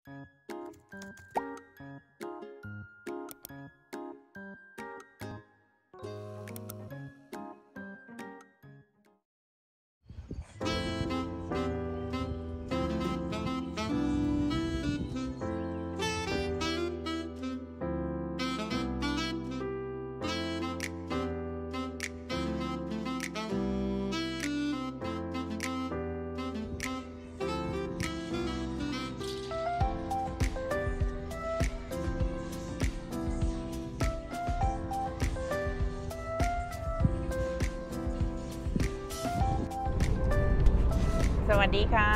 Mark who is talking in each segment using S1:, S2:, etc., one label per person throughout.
S1: สวัสดีค่ะ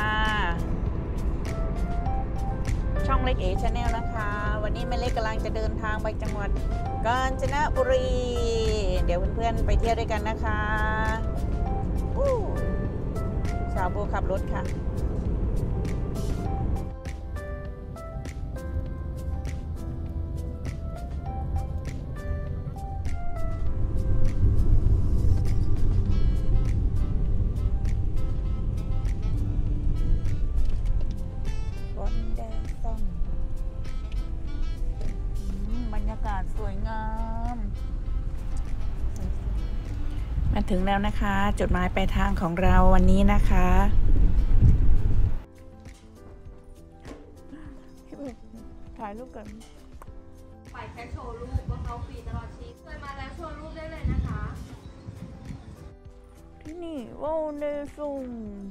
S1: ช่องเล็กเอชาแนลนะคะ วันนี้แม่เล็กกำลังจะเดินทางไปจังหวัดกาญจนบุรี เดี๋ยวเพื่อนๆไปเที่ยวด้วยกันนะคะสาวโบขับรถค่ะบรรยากาศสวยงามมาถึงแล้วนะคะจุดหมายปลายทางของเราวันนี้นะคะถ่ายรูปกัน
S2: ไปแค่โชว์รูปว่าเขาฟรีตลอดชีพเคยมาแล้วโชว์รูปได้เลยนะคะ
S1: ที่นี่ว้าวเนซุง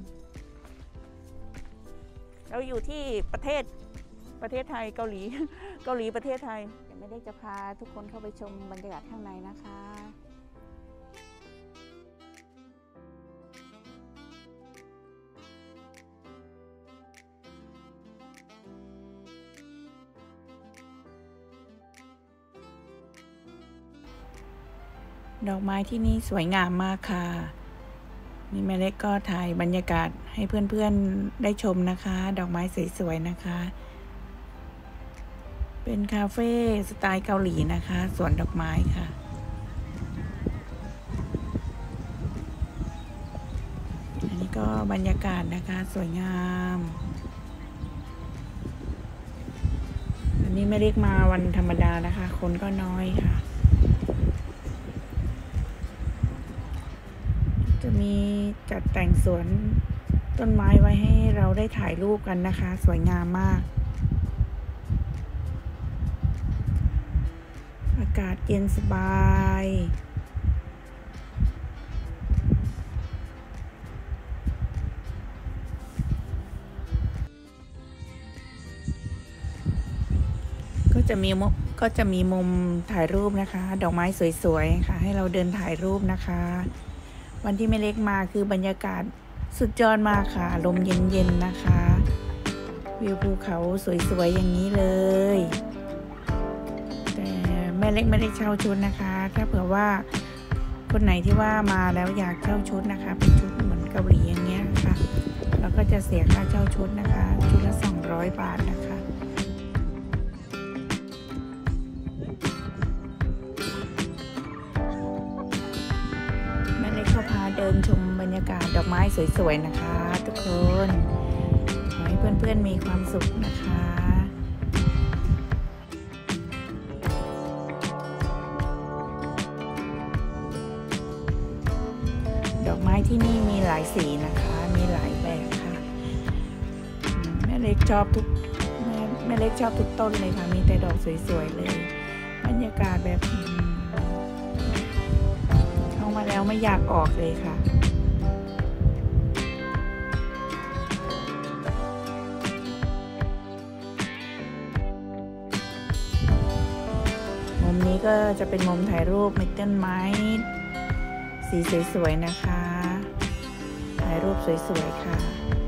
S1: เราอยู่ที่ประเทศไทยเกาหลีประเทศไทยยังไม่ได้จะพาทุกคนเข้าไปชมบรรยากาศข้างในนะคะดอกไม้ที่นี่สวยงามมากค่ะนี่แม่เล็กก็ถ่ายบรรยากาศให้เพื่อนๆได้ชมนะคะดอกไม้สวยๆนะคะเป็นคาเฟ่สไตล์เกาหลีนะคะสวนดอกไม้ค่ะอันนี้ก็บรรยากาศนะคะสวยงามอันนี้ไม่เรียกมาวันธรรมดานะคะคนก็น้อยค่ะจะมีจัดแต่งสวนต้นไม้ไว้ให้เราได้ถ่ายรูปกันนะคะสวยงามมากอากาศเย็นสบายก็จะมีมุมถ่ายรูปนะคะดอกไม้สวยๆค่ะให้เราเดินถ่ายรูปนะคะวันที่ไม่เล็กมาคือบรรยากาศสุดยอดมากค่ะลมเย็นๆนะคะวิวภูเขาสวยๆอย่างนี้เลยแต่แม่เล็กไม่ได้เช่าชุดนะคะถ้าเผื่อว่าคนไหนที่ว่ามาแล้วอยากเช่าชุดนะคะเป็นชุดเหมือนเกาหลีอย่างเงี้ยค่ะเราก็จะเสียค่าเช่าชุดนะคะชุดละ200 บาทนะคะเดินชมบรรยากาศดอกไม้สวยๆนะคะทุกคนขอให้เพื่อนๆมีความสุขนะคะดอกไม้ที่นี่มีหลายสีนะคะมีหลายแบบค่ะแม่เล็กชอบทุกต้นเลยค่ะมีแต่ดอกสวยๆเลยบรรยากาศแบบมาแล้วไม่อยากออกเลยค่ะมุมนี้ก็จะเป็นมุมถ่ายรูปมีต้นไม้สีสวยๆนะคะถ่ายรูปสวยๆค่ะ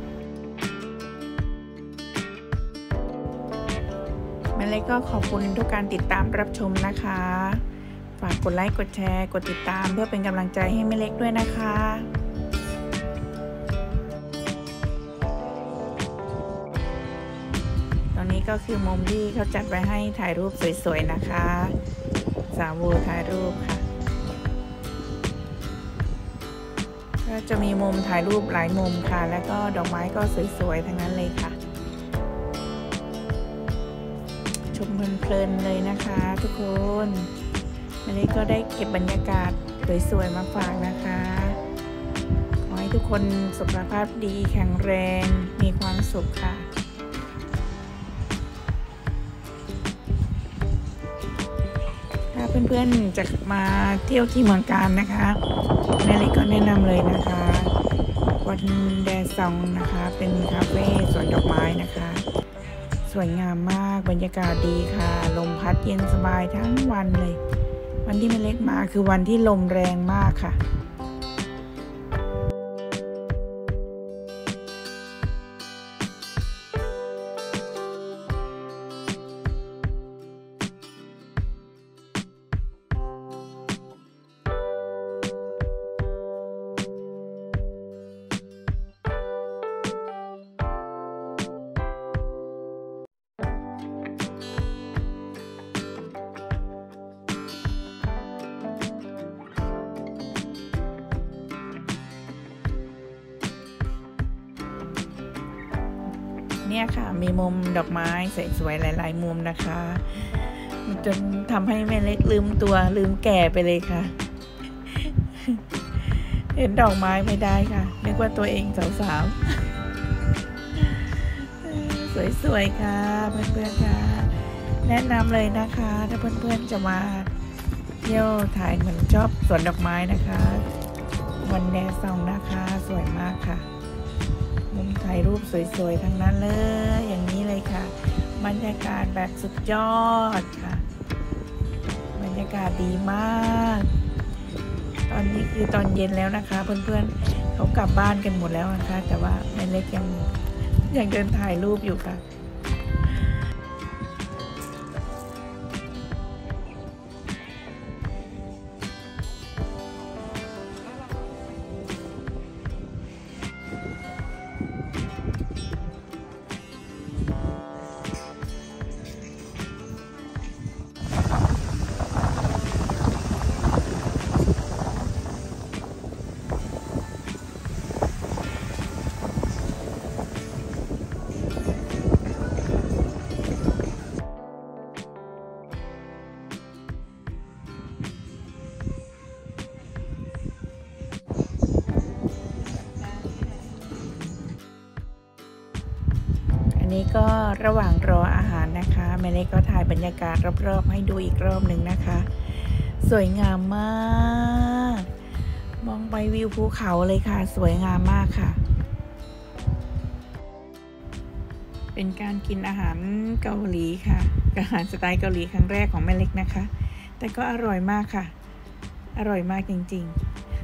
S1: แม่เล็กก็ขอบคุณทุกการติดตามรับชมนะคะฝากกดไลค์กดแชร์กดติดตามเพื่อเป็นกำลังใจให้แม่เล็กด้วยนะคะตอนนี้ก็คือมุมที่เขาจัดไว้ให้ถ่ายรูปสวยๆนะคะสาวโวถ่ายรูปค่ะก็จะมีมุมถ่ายรูปหลายมุมค่ะแล้วก็ดอกไม้ก็สวยๆทั้งนั้นเลยค่ะเพลินๆเลยนะคะทุกคนวันนี้ก็ได้เก็บบรรยากาศสวยๆมาฝากนะคะขอให้ทุกคนสุขภาพดีแข็งแรงมีความสุขค่ะถ้าเพื่อนๆจะมาเที่ยวที่เมืองกาญนะคะแม่เล็กก็แนะนำเลยนะคะวันแดซองนะคะเป็นคาเฟ่สวนดอกไม้นะคะสวยงามมากบรรยากาศดีค่ะลมพัดเย็นสบายทั้งวันเลยวันที่แม่เล็กมาคือวันที่ลมแรงมากค่ะเนี่ยค่ะมีมุมดอกไม้สวยๆหลายๆมุมนะคะจนทำให้แม่เล็กลืมตัวลืมแก่ไปเลยค่ะ เห็นดอกไม้ไม่ได้ค่ะนึกว่าตัวเองสาวๆ สวยๆค่ะเพื่อนๆค่ะแนะนำเลยนะคะถ้าเพื่อนๆจะมาเที่ยวถ่ายเหมือนชอบสวนดอกไม้นะคะวันแดซองนะคะสวยมากค่ะมุมถ่ายรูปสวยๆทั้งนั้นเลยอย่างนี้เลยค่ะบรรยากาศแบบสุดยอดค่ะบรรยากาศดีมากตอนนี้คือตอนเย็นแล้วนะคะเพื่อนๆเขากลับบ้านกันหมดแล้วนะคะแต่ว่าแม่เล็กยังเดินถ่ายรูปอยู่ค่ะอันนี้ก็ระหว่างรออาหารนะคะแม่เล็กก็ถ่ายบรรยากาศรอบๆให้ดูอีกรอบหนึ่งนะคะสวยงามมากมองไปวิวภูเขาเลยค่ะสวยงามมากค่ะเป็นการกินอาหารเกาหลีค่ะอาหารสไตล์เกาหลีครั้งแรกของแม่เล็กนะคะแต่ก็อร่อยมากค่ะอร่อยมากจริงๆ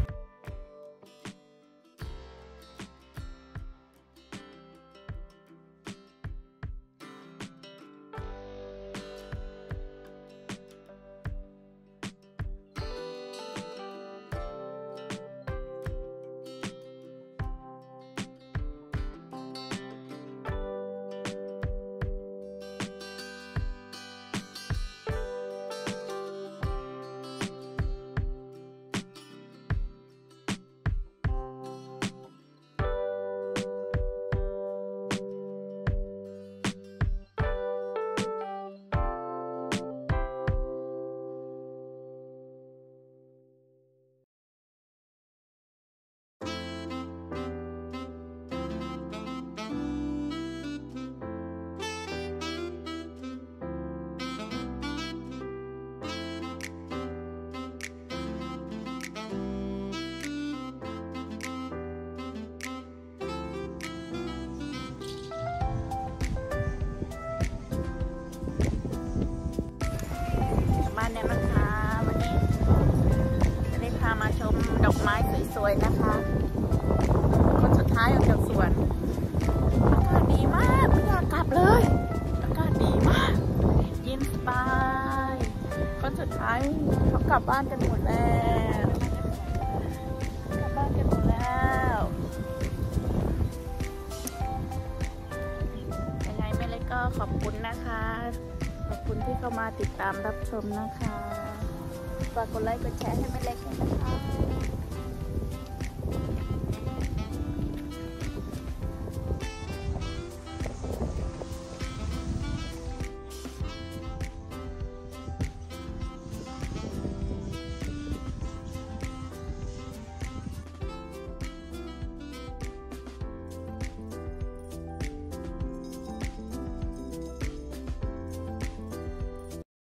S1: บ้านเนี่ยนะคะวันนี้จะได้พามาชมดอกไม้สวยๆนะคะคนสุดท้ายออกจากสวนอากาศดีมากไม่อยากกลับเลยอากาศดีมากเย็นสบายคนสุดท้ายเขากลับบ้านกันหมดแล้วกลับบ้านกันหมดแล้วยังไงแม่เล็กก็ขอบคุณนะคะขอบคุณที่เข้ามาติดตามรับชมนะคะฝากกดไลค์กดแชร์ให้แม่เล็กด้วยนะคะ